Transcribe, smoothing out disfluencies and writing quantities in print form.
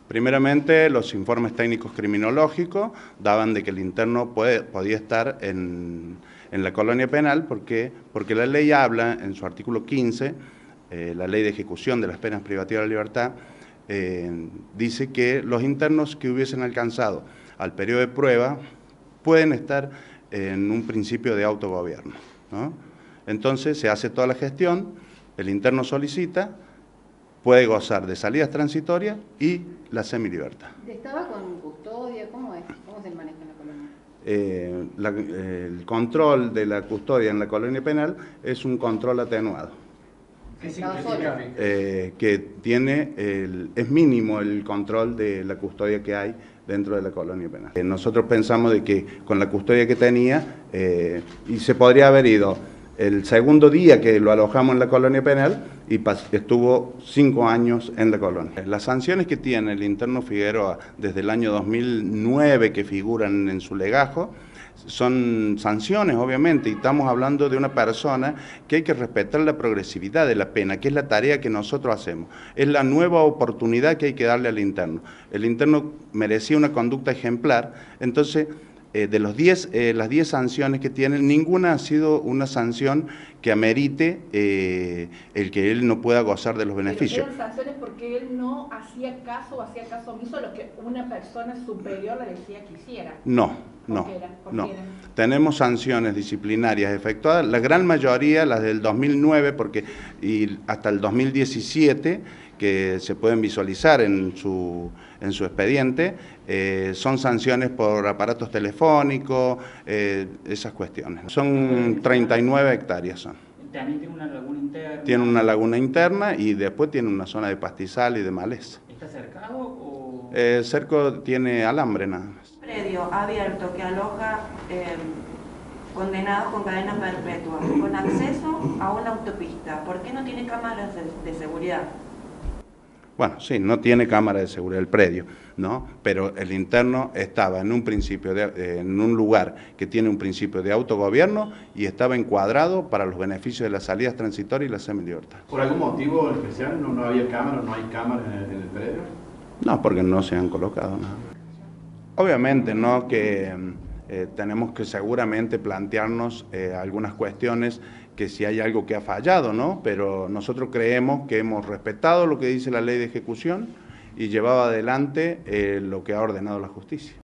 Primeramente, los informes técnicos criminológicos daban de que el interno podía estar en la colonia penal porque la ley habla en su artículo 15, la ley de ejecución de las penas privativas de la libertad, dice que los internos que hubiesen alcanzado al periodo de prueba pueden estar en un principio de autogobierno, ¿no? Entonces se hace toda la gestión, el interno solicita, puede gozar de salidas transitorias y la semilibertad. ¿Estaba con custodia? ¿Cómo es? ¿Cómo se maneja en la colonia? El control de la custodia en la colonia penal es un control atenuado. ¿Qué significa? Que tiene es mínimo el control de la custodia que hay dentro de la colonia penal. Nosotros pensamos de que con la custodia que tenía, y se podría haber ido el segundo día que lo alojamos en la colonia penal y estuvo 5 años en la colonia. Las sanciones que tiene el interno Figueroa desde el año 2009 que figuran en su legajo son sanciones, obviamente, y estamos hablando de una persona que hay que respetar la progresividad de la pena, que es la tarea que nosotros hacemos. Es la nueva oportunidad que hay que darle al interno. El interno merecía una conducta ejemplar, entonces de las 10 sanciones que tienen, ninguna ha sido una sanción que amerite el que él no pueda gozar de los beneficios. ¿Eran sanciones porque él no hacía caso o hacía caso omiso a lo que una persona superior le decía que hiciera? No. Tenemos sanciones disciplinarias efectuadas, la gran mayoría, las del 2009 y hasta el 2017, que se pueden visualizar en su expediente, son sanciones por aparatos telefónicos, esas cuestiones. Son 39 hectáreas son. ¿También tiene una laguna interna? Tiene una laguna interna y después tiene una zona de pastizal y de maleza. ¿Está cercado o...? Cerco tiene alambre nada más. Predio abierto que aloja condenados con cadena perpetua, con acceso a una autopista. ¿Por qué no tiene cámaras de seguridad? Bueno, sí, no tiene cámara de seguridad el predio, ¿no? Pero el interno estaba en un principio, en un lugar que tiene un principio de autogobierno y estaba encuadrado para los beneficios de las salidas transitorias y la semilibertad. ¿Por algún motivo especial no había cámaras, no hay cámaras en el predio? No, porque no se han colocado nada. Obviamente, ¿no?, que tenemos que seguramente plantearnos algunas cuestiones que si hay algo que ha fallado, ¿no? Pero nosotros creemos que hemos respetado lo que dice la ley de ejecución y llevado adelante lo que ha ordenado la justicia.